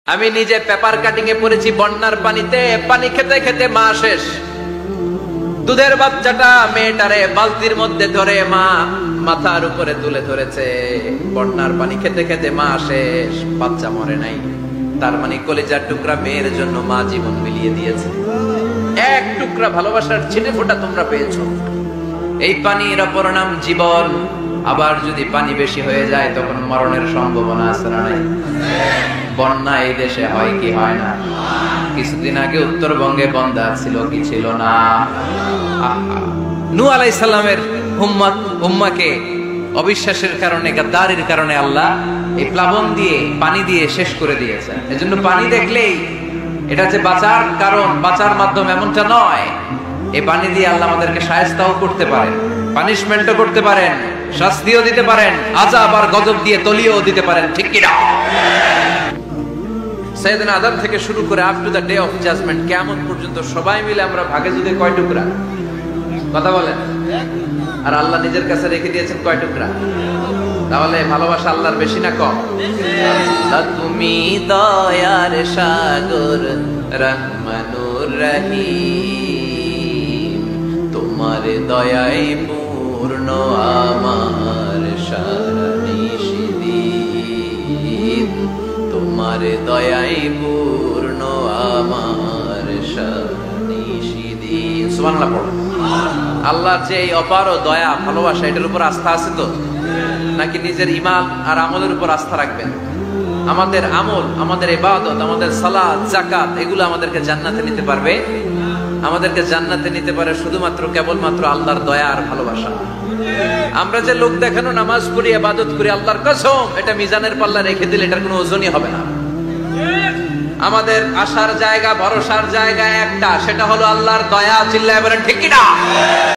আমি নিজে paper cutting এ পড়েছি বন্যার পানিতে, পানি খেতে খেতে মা শেষ। দুধের বাচ্চাটা মেয়েটারে বালতির মধ্যে ধরে মা মাথার উপরে তুলে ধরেছে। বন্যার পানি খেতে খেতে মা শেষ, বাচ্চা মরে নাই। তার মানে কলিজার টুকরা মেয়ের জন্য মা জীবন বিলিয়ে দিয়েছে। এক টুকরা ভালোবাসার ছিটে ফোঁটা তোমরা পেয়েছো। এই পানির অপর নাম জীবন। আবার যদি পানি বেশি হয়ে যায় তখন মরণের সম্ভাবনা আছে না নাই? বন্যা এই দেশে হয় কি হয় না? কিছুদিন আগে উত্তরবঙ্গে বন্যা ছিল কি ছিল না? নূহ আলাইহিস সালামের উম্মাকে অবিশ্বাসের কারণে, গাদ্দারির কারণে আল্লাহ এই প্লাবন দিয়ে, পানি দিয়ে শেষ করে দিয়েছেন। এজন্য পানি দেখলেই এটা যে বাঁচার কারণ, বাঁচার মাধ্যম এমনটা নয়। এই পানি দিয়ে আল্লাহ আমাদেরকে শায়েস্তাও করতে পারেন, পানিশমেন্টও করতে পারেন, শাস্তিও দিতে পারেন, আযাব আর গজব দিয়ে তলিয়েও দিতে পারেন। ঠিক কি না? সাইয়েদনা আদম থেকে শুরু করে up to the day of judgement, কিয়ামত পর্যন্ত সবাই মিলে আমরা ভাগে যদি কয় টুকরা? কথা বলেন। আর আল্লাহ নিজের কাছে রেখে দিয়েছেন কয় টুকরা? তাহলে ভালোবাসা আল্লাহর বেশি না কম? তুমি দয়ার সাগর রহমানুর রহিম, তোমার দয়ায় পূর্ণ আমার সারা নিশিদিন, তোমার দয়ায় পূর্ণ আমার সারা নিশিদিন। সুবহানাল্লাহ পড়ো। আল্লাহর যে এই অপার দয়া, ভালোবাসা, এটার উপর আস্থা আছে তো? নাকি নিজের ঈমান আর আমলের উপর আস্থা রাখবেন? আমাদের আমল, আমাদের ইবাদত, আমাদের সালাত, যাকাত, এগুলো আমাদেরকে জান্নাতে নিতে পারবে? আমাদেরকে জান্নাতে নিতে পারে শুধুমাত্র কেবলমাত্র আল্লাহর দয়া আর ভালোবাসা। আমরা যে লোক দেখানো নামাজ পড়ি, ইবাদত করি, আল্লাহর কসম এটা মিজানের পাল্লা রেখে দিলে এটার কোনো ওজনই হবে না। আমাদের আশার জায়গা, ভরসার জায়গা একটা, সেটা হলো আল্লাহর দয়া। চিল্লায় বলেন ঠিক কি না?